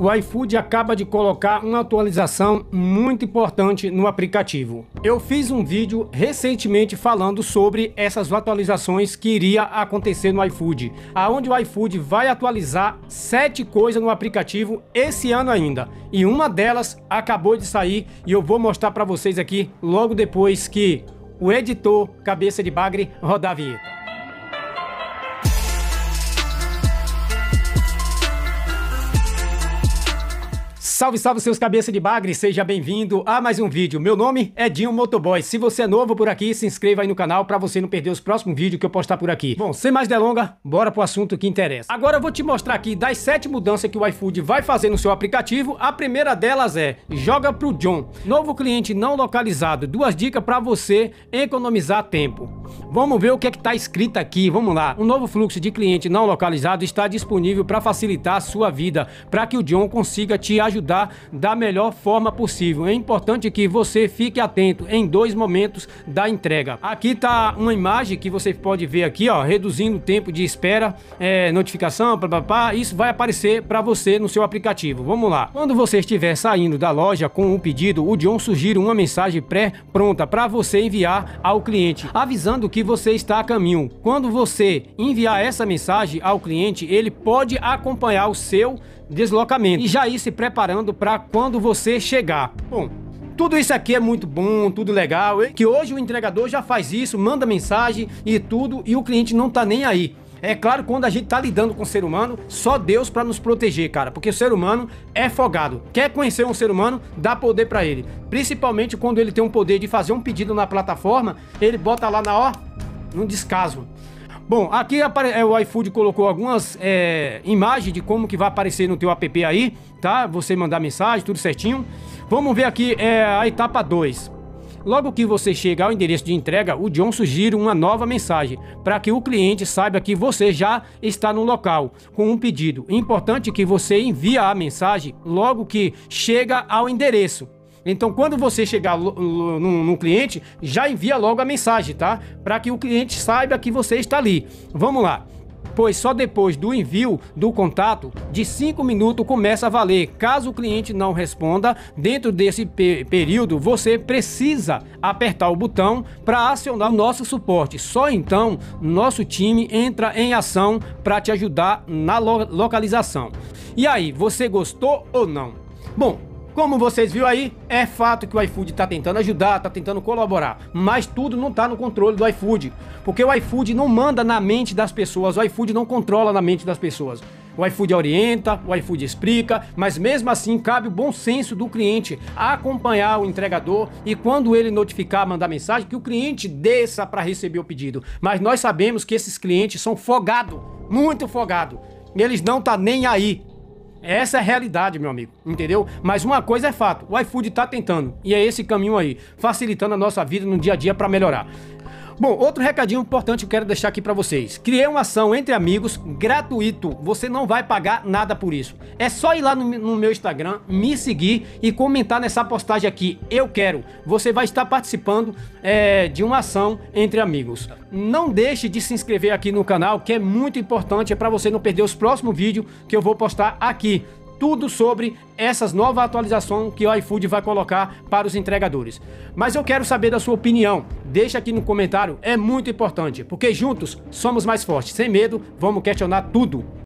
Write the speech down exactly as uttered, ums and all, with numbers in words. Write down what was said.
O iFood acaba de colocar uma atualização muito importante no aplicativo. Eu fiz um vídeo recentemente falando sobre essas atualizações que iria acontecer no iFood, aonde o iFood vai atualizar sete coisas no aplicativo esse ano ainda. E uma delas acabou de sair e eu vou mostrar para vocês aqui logo depois que o editor Cabeça de Bagre rodar a vinheta. Salve, salve seus cabeça de bagre, seja bem-vindo a mais um vídeo. Meu nome é Dinho Motoboy. Se você é novo por aqui, se inscreva aí no canal para você não perder os próximos vídeos que eu postar por aqui. Bom, sem mais delongas, bora pro assunto que interessa. Agora eu vou te mostrar aqui das sete mudanças que o iFood vai fazer no seu aplicativo. A primeira delas é, joga pro John. Novo cliente não localizado, duas dicas para você economizar tempo. Vamos ver o que é que tá escrito aqui, vamos lá. Um novo fluxo de cliente não localizado está disponível para facilitar a sua vida, para que o John consiga te ajudar da melhor forma possível. É importante que você fique atento em dois momentos da entrega. Aqui tá uma imagem que você pode ver aqui, ó, reduzindo o tempo de espera, é, notificação, blá, blá, blá, isso vai aparecer para você no seu aplicativo. Vamos lá. Quando você estiver saindo da loja com o pedido, o John sugere uma mensagem pré-pronta para você enviar ao cliente, avisando que você está a caminho. Quando você enviar essa mensagem ao cliente, ele pode acompanhar o seu deslocamento e já ir se preparando para quando você chegar. Bom, tudo isso aqui é muito bom, tudo legal, que hoje o entregador já faz isso, manda mensagem e tudo, e o cliente não tá nem aí. É claro, quando a gente tá lidando com o ser humano, só Deus para nos proteger, cara, porque o ser humano é folgado. Quer conhecer um ser humano, dá poder para ele. Principalmente quando ele tem um poder de fazer um pedido na plataforma, ele bota lá na ó, no descaso. Bom, aqui o iFood colocou algumas é, imagens de como que vai aparecer no teu app aí, tá? Você mandar mensagem, tudo certinho. Vamos ver aqui é, a etapa dois. Logo que você chega ao endereço de entrega, o John sugere uma nova mensagem para que o cliente saiba que você já está no local com um pedido. Importante que você envie a mensagem logo que chega ao endereço. Então, quando você chegar no, no, no cliente, já envia logo a mensagem, tá? Para que o cliente saiba que você está ali. Vamos lá. Pois só depois do envio do contato de cinco minutos começa a valer. Caso o cliente não responda dentro desse pe período, você precisa apertar o botão para acionar o nosso suporte. Só então nosso time entra em ação para te ajudar na lo localização. E aí, você gostou ou não? Bom, como vocês viram aí, é fato que o iFood está tentando ajudar, está tentando colaborar, mas tudo não está no controle do iFood, porque o iFood não manda na mente das pessoas, o iFood não controla na mente das pessoas. O iFood orienta, o iFood explica, mas mesmo assim cabe o bom senso do cliente a acompanhar o entregador e quando ele notificar, mandar mensagem, que o cliente desça para receber o pedido. Mas nós sabemos que esses clientes são folgados, muito folgados, e eles não estão nem aí. Essa é a realidade, meu amigo, entendeu? Mas uma coisa é fato, o iFood tá tentando, e é esse caminho aí, facilitando a nossa vida no dia a dia para melhorar. Bom, outro recadinho importante que eu quero deixar aqui para vocês. Criei uma ação entre amigos, gratuito, você não vai pagar nada por isso. É só ir lá no, no meu Instagram, me seguir e comentar nessa postagem aqui, eu quero. Você vai estar participando é, de uma ação entre amigos. Não deixe de se inscrever aqui no canal, que é muito importante, é para você não perder os próximos vídeos que eu vou postar aqui. Tudo sobre essas novas atualizações que o iFood vai colocar para os entregadores. Mas eu quero saber da sua opinião. Deixa aqui no comentário, é muito importante, porque juntos somos mais fortes. Sem medo, vamos questionar tudo.